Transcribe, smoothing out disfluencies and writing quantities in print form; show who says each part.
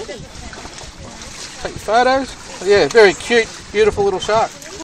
Speaker 1: Take your photos. Yeah, very cute, beautiful little shark.